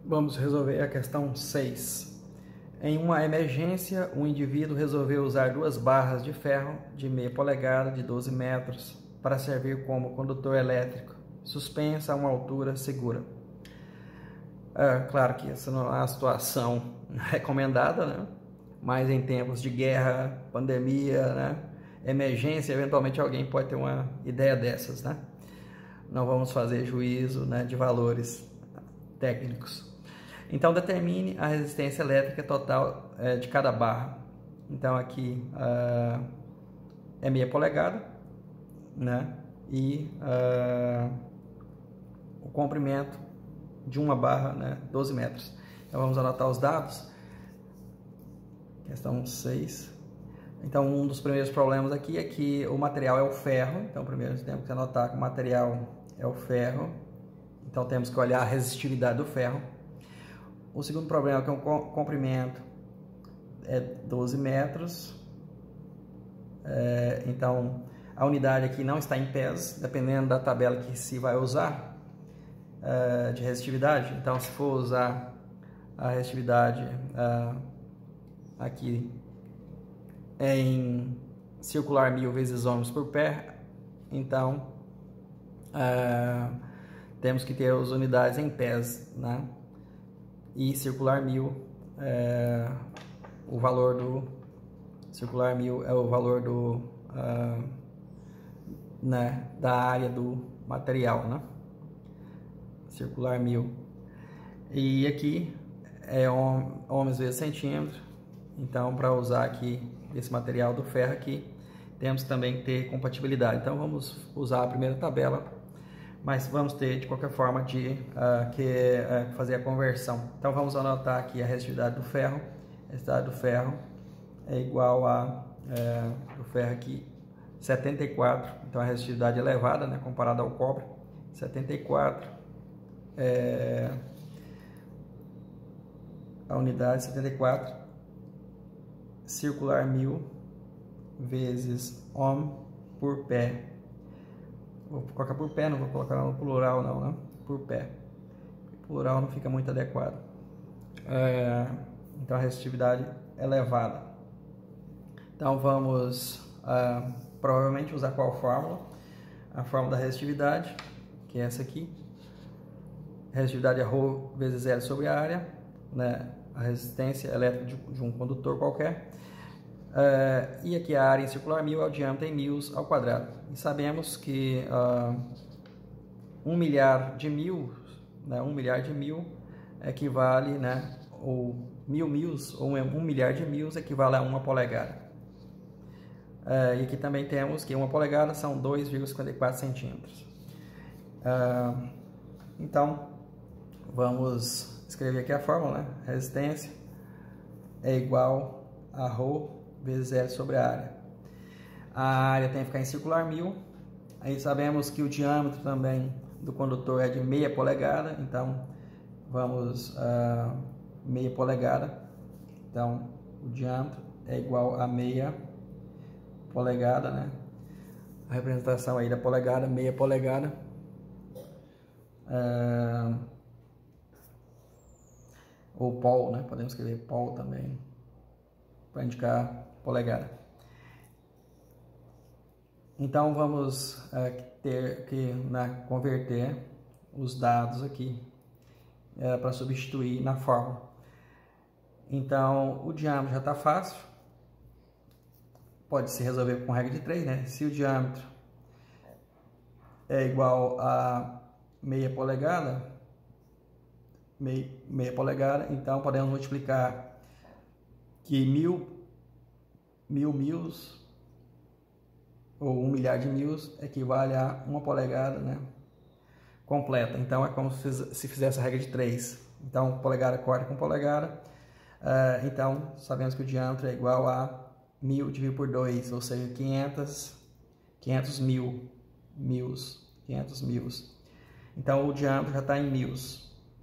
Vamos resolver a questão 6. Em uma emergência, um indivíduo resolveu usar duas barras de ferro de meia polegada de 12 metros para servir como condutor elétrico, suspensa a uma altura segura. Claro que essa não é uma situação recomendada, né? Mas em tempos de guerra, pandemia, né? Emergência, eventualmente alguém pode ter uma ideia dessas, né? Não vamos fazer juízo, né, de valores técnicos. Então, determine a resistência elétrica total de cada barra. Então, aqui é meia polegada, né? E o comprimento de uma barra, né? 12 metros. Então, vamos anotar os dados. Questão 6. Então, um dos primeiros problemas aqui é que o material é o ferro. Então, primeiro temos que anotar que o material é o ferro. Então, temos que olhar a resistividade do ferro. O segundo problema é que o comprimento é 12 metros. Então, a unidade aqui não está em pés, dependendo da tabela que se vai usar de resistividade. Então, se for usar a resistividade aqui em circular 1000 vezes ohms por pé, então temos que ter as unidades em pés, né? E circular 1000, o valor do circular 1000 é o valor do né, da área do material, né? Circular 1000. E aqui é ohms vezes centímetro. Então, para usar aqui esse material do ferro aqui, temos também que ter compatibilidade. Então, vamos usar a primeira tabela, mas vamos ter de qualquer forma de fazer a conversão. Então, vamos anotar aqui a resistividade do ferro. A resistividade do ferro é igual a do ferro aqui 74. Então, a resistividade elevada, né, comparada ao cobre, 74 a unidade 74 circular 1000 vezes ohm por pé. Vou colocar por pé, não vou colocar no plural não, né? Por pé. O plural não fica muito adequado. Então a resistividade é elevada. Então vamos provavelmente usar qual fórmula? A fórmula da resistividade, que é essa aqui. A resistividade é ρ vezes L sobre a área, né? A resistência elétrica de um condutor qualquer. E aqui a área em circular 1000 é o diâmetro em mils ao quadrado. E sabemos que 1 milhar de mil, né, 1 milhar de mil equivale, né, ou 1000 mils, ou 1 milhar de mils equivale a 1 polegada. E aqui também temos que 1 polegada são 2,54 centímetros. Então, vamos escrever aqui a fórmula, né? Resistência é igual a ρ vezes L sobre a área. A área tem que ficar em circular 1000. Aí sabemos que o diâmetro também do condutor é de meia polegada. Então, vamos meia polegada. Então, o diâmetro é igual a meia polegada, né? A representação aí da polegada, meia polegada. Ou pol, né? Podemos escrever pol também, para indicar polegada. Então, vamos ter que converter os dados aqui para substituir na fórmula. Então, o diâmetro já está fácil. Pode se resolver com regra de 3, né? Se o diâmetro é igual a meia polegada, então podemos multiplicar que 1000 mils ou 1 milhar de mils equivale a 1 polegada, né, completa. Então é como se fizesse a regra de 3. Então polegada corta com polegada. Então sabemos que o diâmetro é igual a 1000 dividido por 2, ou seja, 500 mils. Então o diâmetro já está em mils.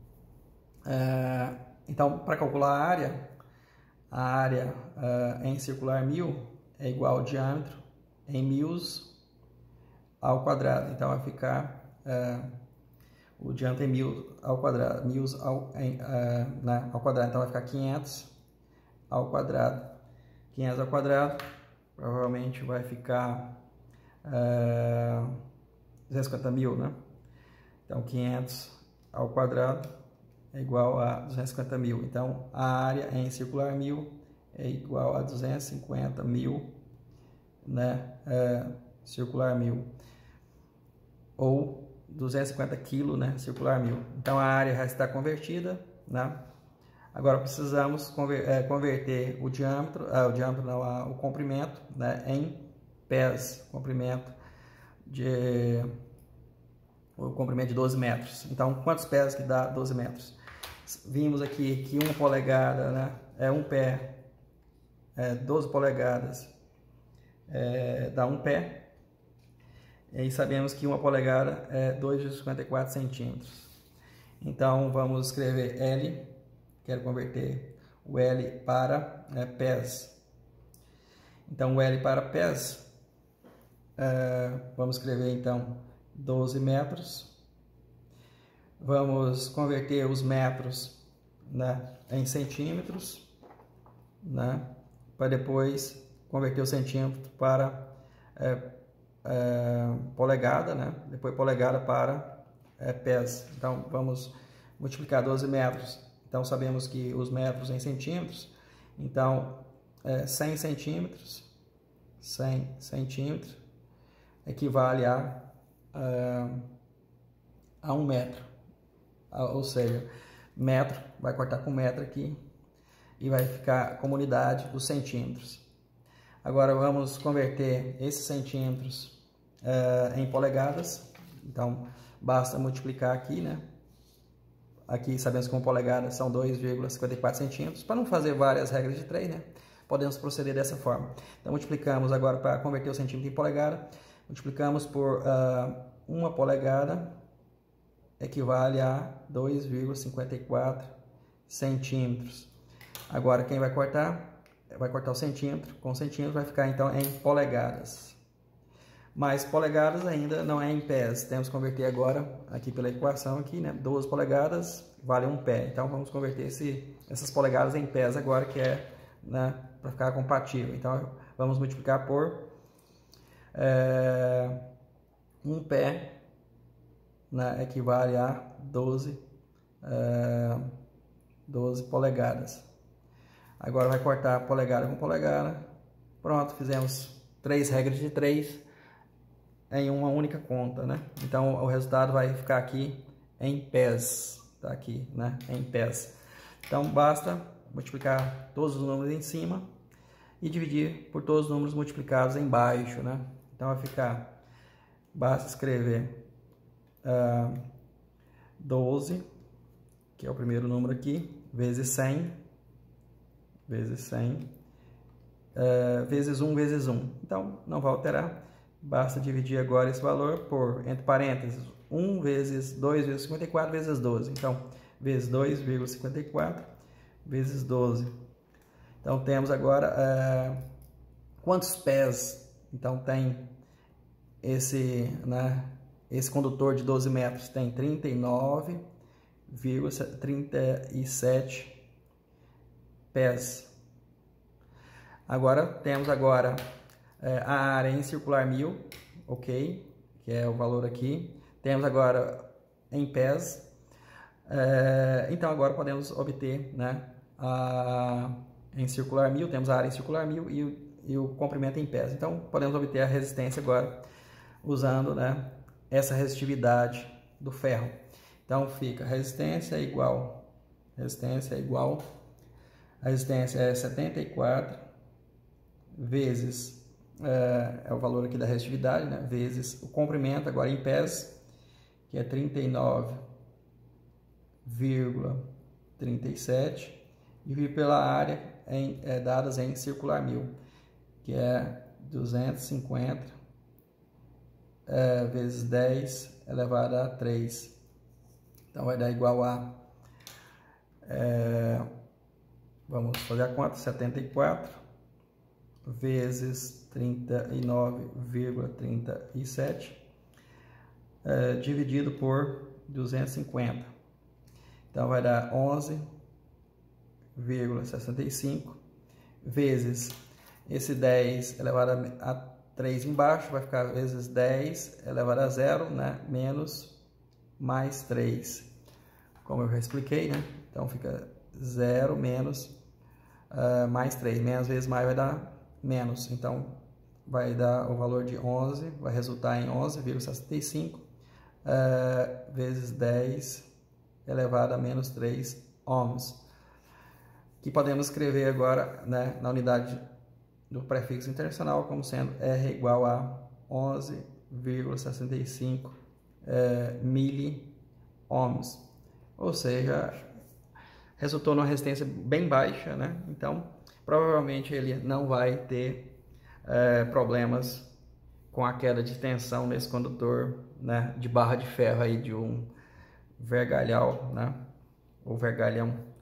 Então, para calcular a área em circular 1000 é igual ao diâmetro em mils ao quadrado. Então vai ficar o diâmetro é 1000 ao quadrado, 1000 ao quadrado, então vai ficar 500 ao quadrado. 500 ao quadrado, provavelmente vai ficar 250 mil, né? Então 500 ao quadrado é igual a 250 mil. Então a área em circular 1000 é igual a 250 mil, né? Circular 1000. Ou 250 kg, né? Circular 1000. Então a área já está convertida, né? Agora precisamos converter o diâmetro, o comprimento, né, em pés, o comprimento de 12 metros. Então, quantos pés que dá 12 metros? Vimos aqui que 1 polegada, né, é um pé, 12 polegadas dá um pé, e sabemos que 1 polegada é 2,54 centímetros. Então, vamos escrever L. Quero converter o L para pés. Então, o L para pés, vamos escrever então 12 metros. Vamos converter os metros, né, em centímetros, né, para depois converter o centímetro para polegada, né, depois polegada para pés. Então, vamos multiplicar 12 metros. Então, sabemos que os metros em centímetros, então 100 centímetros equivale a 1 metro. Ou seja, metro, vai cortar com metro aqui e vai ficar como unidade os centímetros. Agora vamos converter esses centímetros em polegadas. Então, basta multiplicar aqui, né? Aqui sabemos que 1 polegada são 2,54 centímetros. Para não fazer várias regras de 3, né? Podemos proceder dessa forma. Então, multiplicamos agora para converter o centímetro em polegada. Multiplicamos por 1 polegada equivale a 2,54 centímetros. Agora, quem vai cortar? Vai cortar o centímetro. Com centímetro vai ficar, então, em polegadas. Mas polegadas ainda não é em pés. Temos que converter agora, aqui pela equação, aqui, né? 12 polegadas vale 1 pé. Então, vamos converter essas polegadas em pés agora, que é, né, para ficar compatível. Então, vamos multiplicar por 1 pé, né, equivale a 12 polegadas. Agora vai cortar polegada com polegada. Pronto, fizemos 3 regras de 3 em uma única conta, né? Então o resultado vai ficar aqui em pés, tá aqui, né? Em pés. Então basta multiplicar todos os números em cima e dividir por todos os números multiplicados embaixo, né? Então vai ficar, basta escrever 12, que é o primeiro número aqui, vezes 100, vezes 1 vezes 1. Então não vai alterar. Basta dividir agora esse valor por, entre parênteses, 1 vezes 2,54 vezes 12. Então, vezes 2,54 vezes 12. Então, temos agora quantos pés, então, tem esse condutor de 12 metros? Tem 39,37 pés. Agora, temos agora a área em circular 1000, ok, que é o valor aqui. Temos agora em pés. Então agora podemos obter, né, em circular 1000, temos a área em circular 1000 e o comprimento em pés. Então podemos obter a resistência agora usando, né, essa resistividade do ferro. Então fica resistência é igual a resistência é 74 vezes é o valor aqui da resistividade, né, vezes o comprimento agora em pés, que é 39,37, dividido pela área dadas em circular 1000, que é 250 vezes 10 elevado a 3. Então vai dar igual a vamos fazer a conta, 74 vezes 39,37 dividido por 250. Então vai dar 11,65 vezes esse 10 elevado a 3 embaixo, vai ficar vezes 10 elevado a 0, né? Menos mais 3. Como eu já expliquei, né? Então fica 0 menos mais 3. Menos vezes mais vai dar menos. Então vai dar o valor de 11, vai resultar em 11,65 vezes 10 elevado a menos 3 ohms. Que podemos escrever agora, né, na unidade do prefixo internacional como sendo R igual a 11,65 miliohms. Ou seja, resultou numa resistência bem baixa, né? Então, provavelmente ele não vai ter problemas com a queda de tensão nesse condutor, né, de barra de ferro aí de um vergalhão, né, ou vergalhão.